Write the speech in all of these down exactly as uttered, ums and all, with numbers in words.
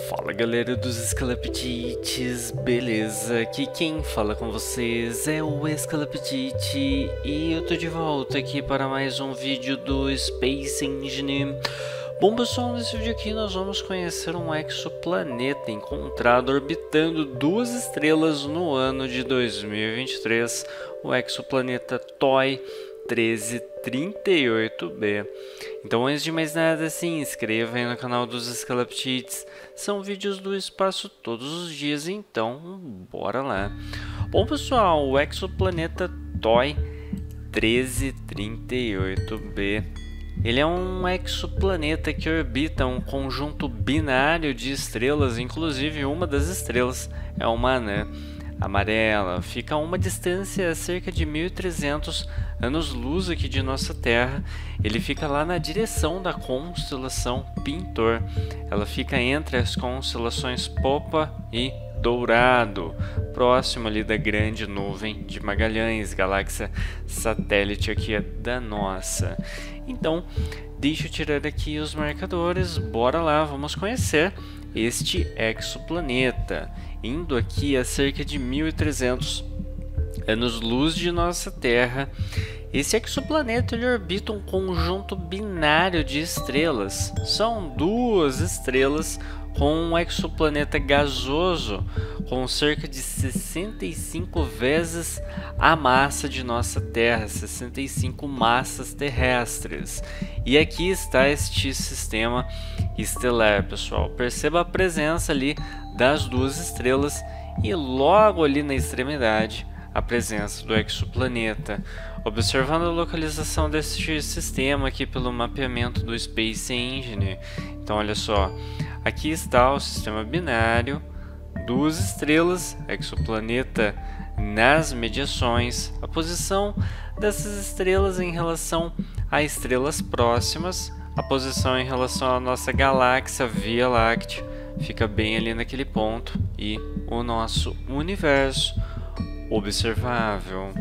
Fala galera dos Escalapedites, beleza? Aqui quem fala com vocês é o Escalapedite e eu tô de volta aqui para mais um vídeo do Space Engine. Bom pessoal, nesse vídeo aqui nós vamos conhecer um exoplaneta encontrado orbitando duas estrelas no ano de dois mil e vinte e três, o exoplaneta T O I treze trinta e oito b. Então, antes de mais nada, se inscreva aí no canal dos Escalapedites. São vídeos do espaço todos os dias, então bora lá. Bom pessoal, o exoplaneta T O I treze trinta e oito b. Ele é um exoplaneta que orbita um conjunto binário de estrelas, inclusive uma das estrelas é uma anã amarela. Fica a uma distância a cerca de mil e trezentos anos-luz aqui de nossa Terra. Ele fica lá na direção da constelação Pintor. Ela fica entre as constelações Popa e Dourado, próximo ali da grande nuvem de Magalhães, galáxia satélite aqui da nossa. Então, deixa eu tirar aqui os marcadores, bora lá, vamos conhecer este exoplaneta. Indo aqui a cerca de mil e trezentos anos-luz de nossa Terra, esse exoplaneta ele orbita um conjunto binário de estrelas. São duas estrelas com um exoplaneta gasoso com cerca de sessenta e cinco vezes a massa de nossa Terra, sessenta e cinco massas terrestres. E aqui está este sistema estelar, pessoal. Perceba a presença ali das duas estrelas e logo ali na extremidade a presença do exoplaneta. Observando a localização deste sistema aqui pelo mapeamento do Space Engine. Então olha só, aqui está o sistema binário, duas estrelas, exoplaneta nas mediações, a posição dessas estrelas em relação a estrelas próximas, a posição em relação à nossa galáxia Via Láctea, fica bem ali naquele ponto, e o nosso universo observável.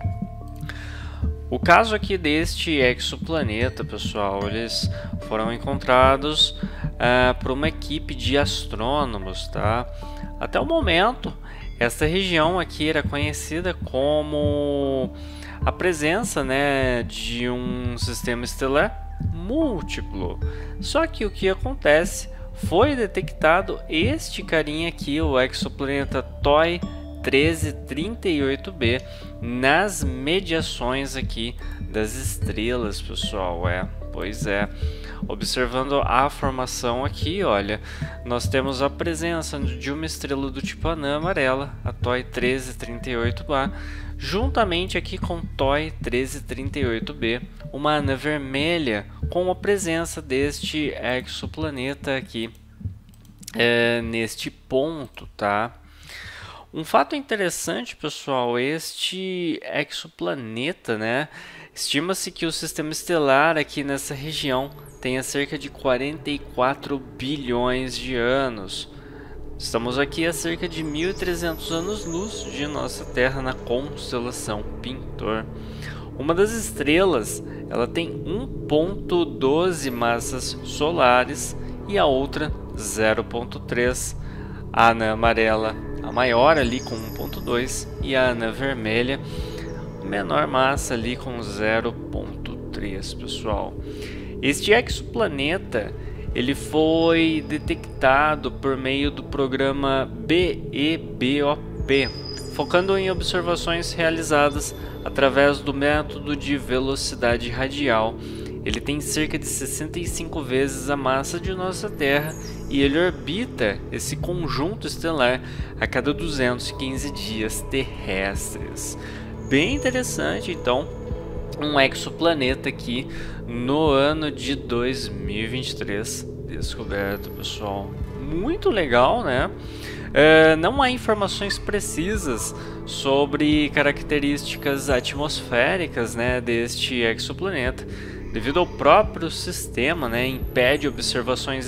O caso aqui deste exoplaneta, pessoal, eles foram encontrados uh, por uma equipe de astrônomos, tá? Até o momento, esta região aqui era conhecida como a presença, né, de um sistema estelar múltiplo. Só que o que acontece? Foi detectado este carinha aqui, o exoplaneta T O I treze trinta e oito b, nas mediações aqui das estrelas, pessoal. É, pois é. Observando a formação aqui, olha, nós temos a presença de uma estrela do tipo anã amarela, a T O I treze trinta e oito b, juntamente aqui com T O I treze trinta e oito b, uma anã vermelha com a presença deste exoplaneta aqui é, neste ponto, tá? Um fato interessante, pessoal, este exoplaneta, né? Estima-se que o sistema estelar aqui nessa região tenha cerca de quarenta e quatro bilhões de anos. Estamos aqui a cerca de mil e trezentos anos-luz de nossa Terra na constelação Pintor. Uma das estrelas, ela tem um ponto doze massas solares e a outra zero ponto três. A anã amarela, a maior ali com um ponto dois, e a anã vermelha, menor massa ali com zero ponto três, pessoal. Este exoplaneta ele foi detectado por meio do programa B E B O P, focando em observações realizadas através do método de velocidade radial. Ele tem cerca de sessenta e cinco vezes a massa de nossa Terra e ele orbita esse conjunto estelar a cada duzentos e quinze dias terrestres. Bem interessante, então, um exoplaneta aqui no ano de dois mil e vinte e três descoberto, pessoal. Muito legal, né? É, não há informações precisas sobre características atmosféricas, né, deste exoplaneta, devido ao próprio sistema, né, impede observações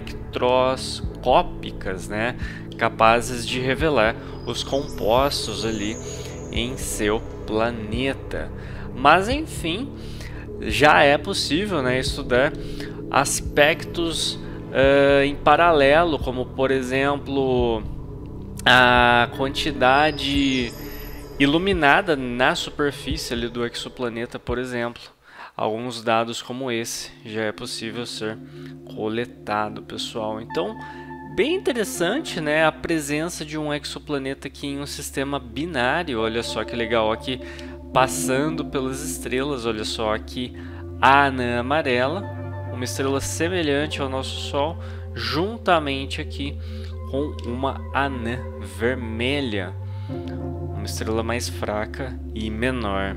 espectroscópicas, né, capazes de revelar os compostos ali em seu planeta. Mas enfim, já é possível, né, estudar aspectos uh, em paralelo, como por exemplo a quantidade iluminada na superfície ali do exoplaneta, por exemplo. Alguns dados como esse já é possível ser coletado, pessoal. Então, bem interessante, né, a presença de um exoplaneta aqui em um sistema binário. Olha só que legal, aqui passando pelas estrelas. Olha só, aqui a anã amarela, uma estrela semelhante ao nosso Sol, juntamente aqui com uma anã vermelha, uma estrela mais fraca e menor.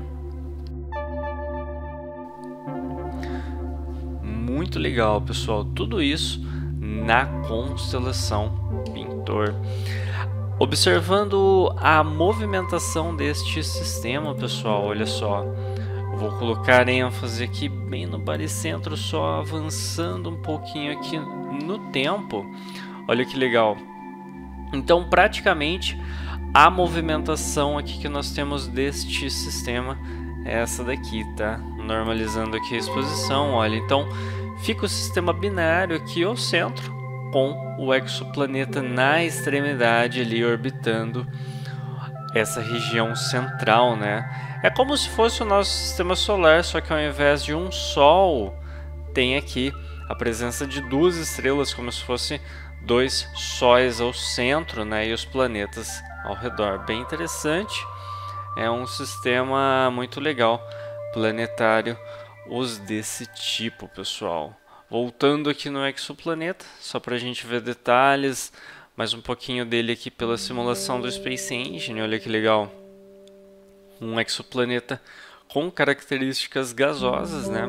Muito legal, pessoal, tudo isso na constelação Pintor. Observando a movimentação deste sistema, pessoal, olha só, eu vou colocar ênfase aqui bem no baricentro, só avançando um pouquinho aqui no tempo. Olha que legal. Então, praticamente, a movimentação aqui que nós temos deste sistema é essa daqui, tá? Normalizando aqui a exposição, olha. Então, fica o sistema binário aqui ao centro, com o exoplaneta na extremidade ali, orbitando essa região central, né? É como se fosse o nosso sistema solar, só que ao invés de um Sol, tem aqui a presença de duas estrelas, como se fosse dois sóis ao centro, né? E os planetas ao redor. Bem interessante. É um sistema muito legal, planetário, os desse tipo, pessoal. Voltando aqui no exoplaneta, só para a gente ver detalhes, mais um pouquinho dele aqui pela simulação do Space Engine. Olha que legal. Um exoplaneta com características gasosas, né?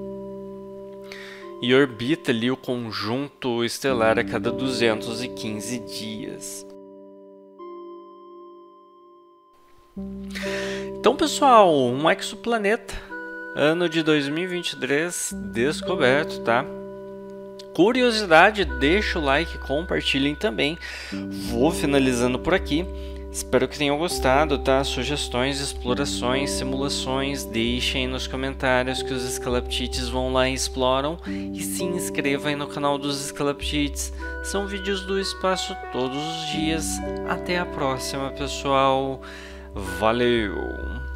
E orbita ali o conjunto estelar a cada duzentos e quinze dias. Então, pessoal, um exoplaneta, ano de dois mil e vinte e três, descoberto, tá? Curiosidade, deixa o like, compartilhem também. Vou finalizando por aqui. Espero que tenham gostado, tá? Sugestões, explorações, simulações, deixem nos comentários que os Scalaptites vão lá e exploram. E se inscreva aí no canal dos Scalaptites. São vídeos do espaço todos os dias. Até a próxima, pessoal. Valeu!